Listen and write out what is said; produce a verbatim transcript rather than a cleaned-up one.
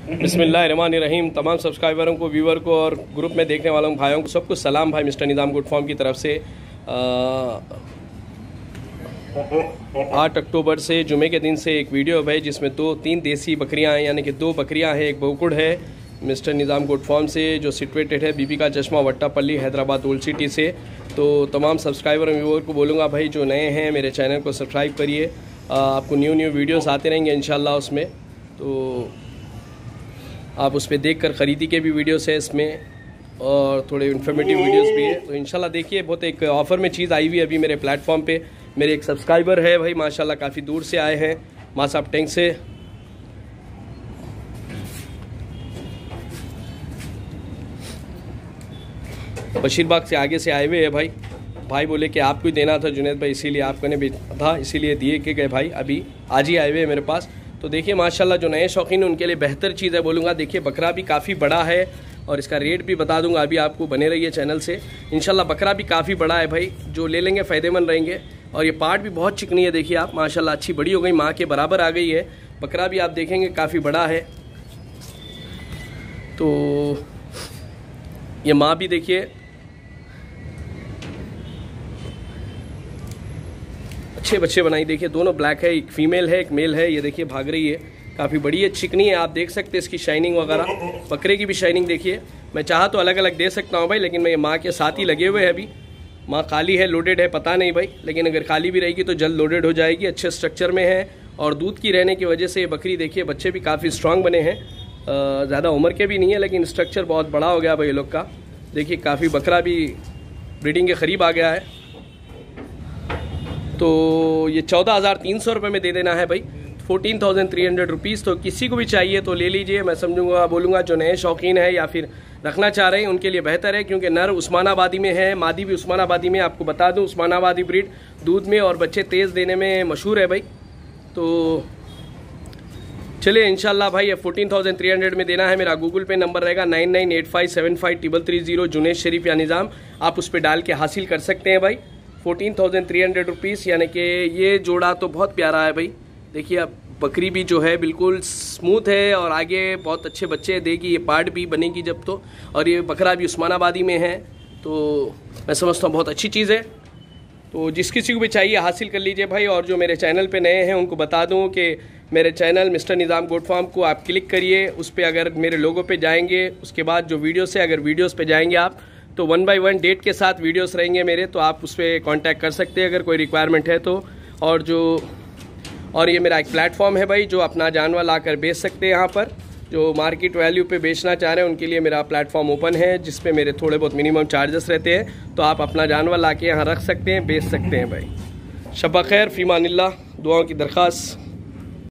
बिस्मिल्लाहिर्रहमानिर्रहीम। तमाम सब्सक्राइबरों को, व्यूवर को और ग्रुप में देखने वालों भाइयों को सबको सलाम। भाई मिस्टर निज़ाम गुड फार्म की तरफ से आठ अक्टूबर से जुमे के दिन से एक वीडियो है जिसमें दो तीन देसी बकरियां हैं, यानी कि दो बकरियां हैं, एक बोकुड़ है मिस्टर निज़ाम गुड फार्म से जो सिचुएटेड है बीबी का चश्मा वट्टापल्ली हैदराबाद ओल्ड सिटी से। तो तमाम सब्सक्राइबर और व्यूवर को बोलूँगा भाई जो नए हैं मेरे चैनल को सब्सक्राइब करिए, आपको न्यू न्यू वीडियोस आते रहेंगे इंशाल्लाह उसमें। तो आप उस पर देख कर ख़रीदी के भी वीडियोस है इसमें और थोड़े इन्फॉर्मेटिव वीडियोस भी है। तो इंशाल्लाह देखिए, बहुत एक ऑफ़र में चीज़ आई हुई है अभी मेरे प्लेटफॉर्म पे। मेरे एक सब्सक्राइबर है भाई माशाल्लाह, काफ़ी दूर से आए हैं, मासाब टैंक से। बशीरबाग से आगे से आए हुए हैं भाई। भाई बोले कि आपको ही देना था जुनैद भाई, इसीलिए आपको ने था, इसीलिए दिए के गए भाई। अभी आज ही आए हुए हैं मेरे पास। तो देखिए माशाल्लाह जो नए शौकीन उनके लिए बेहतर चीज़ है बोलूँगा। देखिए बकरा भी काफ़ी बड़ा है और इसका रेट भी बता दूंगा, अभी आपको बने रहिए चैनल से। इंशाल्लाह बकरा भी काफ़ी बड़ा है भाई, जो ले लेंगे फ़ायदेमंद रहेंगे। और ये पार्ट भी बहुत चिकनी है, देखिए आप माशाल्लाह अच्छी बड़ी हो गई, माँ के बराबर आ गई है। बकरा भी आप देखेंगे काफ़ी बड़ा है। तो ये माँ भी देखिए अच्छे बच्चे बनाई, देखिए दोनों ब्लैक है, एक फीमेल है एक मेल है। ये देखिए भाग रही है, काफ़ी बड़ी है, चिकनी है, आप देख सकते हैं इसकी शाइनिंग वगैरह। बकरे की भी शाइनिंग देखिए। मैं चाहा तो अलग अलग दे सकता हूँ भाई, लेकिन मैं माँ के साथ ही लगे हुए हैं अभी। माँ खाली है लोडेड है पता नहीं भाई, लेकिन अगर खाली भी रहेगी तो जल्द लोडेड हो जाएगी। अच्छे स्ट्रक्चर में है और दूध की रहने की वजह से ये बकरी देखिए बच्चे भी काफ़ी स्ट्रांग बने हैं। ज़्यादा उम्र के भी नहीं है लेकिन स्ट्रक्चर बहुत बड़ा हो गया भाई ये लोग का। देखिए काफ़ी बकरा भी ब्रीडिंग के करीब आ गया है। तो ये चौदह हज़ार तीन सौ रुपये में दे देना है भाई, fourteen thousand three hundred rupees. तो किसी को भी चाहिए तो ले लीजिए। मैं समझूंगा बोलूँगा जो नए शौकीन है या फिर रखना चाह रहे हैं उनके लिए बेहतर है, क्योंकि नर उस्मानाबादी में है, मादी भी उस्मानाबादी में। आपको बता दूं उस्मानाबादी ब्रीड दूध में और बच्चे तेज़ देने में मशहूर है भाई। तो चलिए इंशाल्लाह भाई ये फोर्टीन थाउजेंड थ्री हंड्रेड में देना है। मेरा गूगल पे नंबर रहेगा nine nine eight five seven five triple three zero, Juned Sharif या निज़ाम, आप उस पर डाल के हासिल कर सकते हैं भाई। Fourteen thousand three hundred rupees, यानी कि ये जोड़ा तो बहुत प्यारा है भाई। देखिए अब बकरी भी जो है बिल्कुल स्मूथ है और आगे बहुत अच्छे बच्चे देगी, ये पार्ट भी बनेगी जब तो। और ये बकरा भी उस्मानाबादी में है, तो मैं समझता हूँ बहुत अच्छी चीज़ है। तो जिस किसी को भी चाहिए हासिल कर लीजिए भाई। और जो मेरे चैनल पे नए हैं उनको बता दूँ कि मेरे channel Mister Nizam good farm को आप क्लिक करिए, उस पर अगर मेरे लोगों पे जाएंगे उसके बाद जो वीडियोस है, अगर वीडियोस पे जाएंगे आप तो वन बाय वन डेट के साथ वीडियोस रहेंगे मेरे, तो आप उस पर कॉन्टैक्ट कर सकते हैं अगर कोई रिक्वायरमेंट है तो। और जो और ये मेरा एक प्लेटफॉर्म है भाई जो अपना जानवर ला कर बेच सकते हैं। यहाँ पर जो मार्केट वैल्यू पे बेचना चाह रहे हैं उनके लिए मेरा प्लेटफॉर्म ओपन है, जिस पे मेरे थोड़े बहुत मिनिमम चार्जेस रहते हैं। तो आप अपना जानवर ला के यहाँ रख सकते हैं, बेच सकते हैं भाई। शब खैर, फ़ीमानिल्लाह, दुआओं की दरख्वास्त।